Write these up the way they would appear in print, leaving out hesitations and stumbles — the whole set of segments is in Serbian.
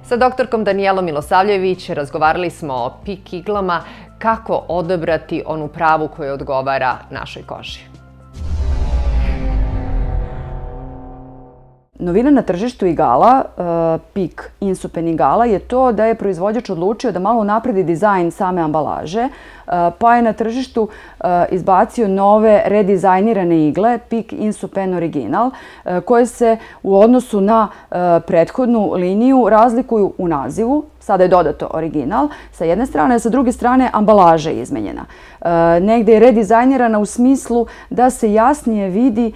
Sa doktorkom Danijelom Milosavljević razgovarali smo o PIK iglama, kako odabrati onu pravu koja odgovara našoj koži. Novina na tržištu igala, PIK Insupen igala, je to da je proizvođač odlučio da malo unapredi dizajn same ambalaže, pa je na tržištu izbacio nove redizajnirane igle PIK Insupen Original, koje se u odnosu na prethodnu liniju razlikuju u nazivu. Sada je dodato original sa jedne strane, a sa druge strane ambalaža je izmenjena. Negde je redizajnirana u smislu da se jasnije vidi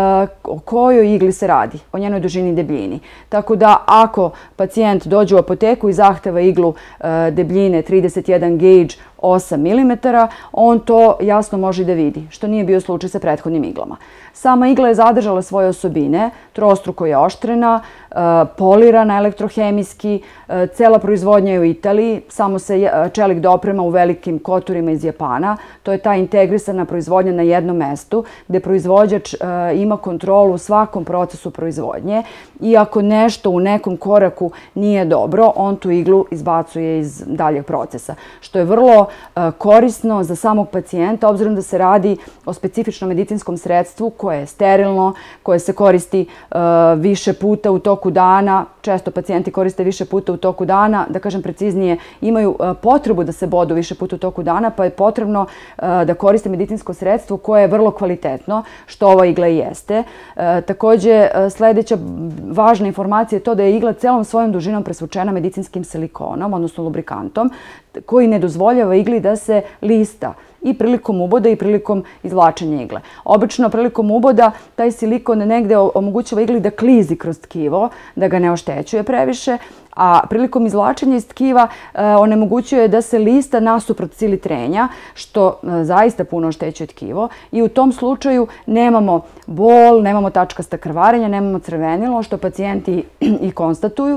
o kojoj igli se radi, o njenoj dužini i debljini. Tako da ako pacijent dođe u apoteku i zahteva iglu debljine 31 gauge 8 mm, on to jasno može da vidi, što nije bio slučaj sa prethodnim iglama. Sama igla je zadržala svoje osobine, trostruko je oštrena, polirana elektrohemijski, cela proizvodnja je u Italiji, samo se čelik doprema u velikim koturima iz Japana. To je ta integrisana proizvodnja na jednom mestu, gde proizvođač ima kontrolu u svakom procesu proizvodnje i ako nešto u nekom koraku nije dobro, on tu iglu izbacuje iz daljeg procesa, što je vrlo korisno za samog pacijenta, obzirom da se radi o specifičnom medicinskom sredstvu koje je sterilno, koje se koristi više puta u toku dana. Često pacijenti koriste više puta u toku dana, da kažem preciznije, imaju potrebu da se bodu više puta u toku dana, pa je potrebno da koriste medicinsko sredstvo koje je vrlo kvalitetno, što ova igla i jeste. Također, sljedeća važna informacija je to da je igla celom svojom dužinom presvučena medicinskim silikonom, odnosno lubrikantom, koji ne dozvoljava igli da se lista i prilikom uboda i prilikom izvlačenja igle. Obično prilikom uboda taj silikon negde omogućava igli da klizi kroz tkivo, da ga ne oštećuje previše, a prilikom izvlačenja iz tkiva onemogućuje da se lista nasuprot sili trenja, što zaista puno oštećuje tkivo i u tom slučaju nemamo bol, nemamo tačkasta krvarenja, nemamo crvenilo, što pacijenti i konstatuju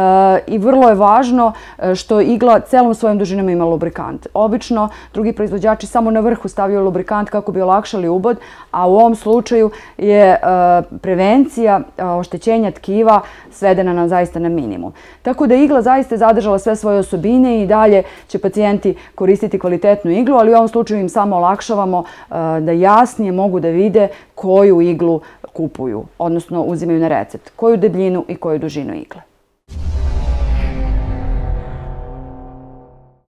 i vrlo je važno što igla celom svojom dužinom ima lubrikant. Obično drugi proizvođači samo na vrhu stavljaju lubrikant kako bi olakšali ubod, a u ovom slučaju je prevencija oštećenja tkiva svedena zaista na minimum. Tako da igla zaista je zadržala sve svoje osobine i dalje će pacijenti koristiti kvalitetnu iglu, ali u ovom slučaju im samo olakšavamo da jasnije mogu da vide koju iglu kupuju, odnosno uzimaju na recept, koju debljinu i koju dužinu igle.